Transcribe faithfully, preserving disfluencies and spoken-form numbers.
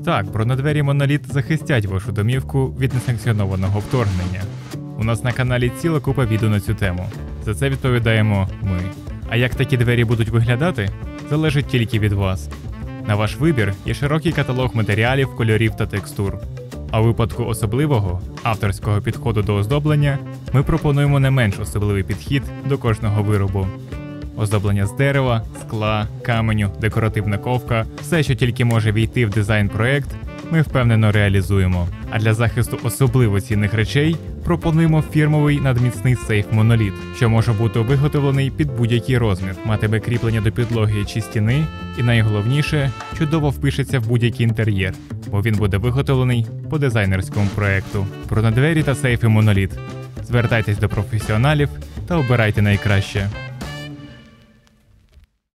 Так, бронедвері Monolith захистять вашу домівку від несанкціонованого вторгнення. У нас на каналі ціла купа відео на цю тему. За це відповідаємо ми. А як такі двері будуть виглядати, залежить тільки від вас. На ваш вибір є широкий каталог матеріалів, кольорів та текстур. А у випадку особливого, авторського підходу до оздоблення, ми пропонуємо не менш особливий підхід до кожного виробу. Оздоблення з дерева, скла, каменю, декоративна ковка – все, що тільки може війти в дизайн-проект, ми впевнено реалізуємо. А для захисту особливо цінних речей пропонуємо фірмовий надміцний сейф Monolith, що може бути виготовлений під будь-який розмір, матиме кріплення до підлоги чи стіни і, найголовніше, чудово впишеться в будь-який інтер'єр, бо він буде виготовлений по дизайнерському проекту. Бронедвері та сейфи Monolith. Звертайтесь до професіоналів та обирайте найкраще.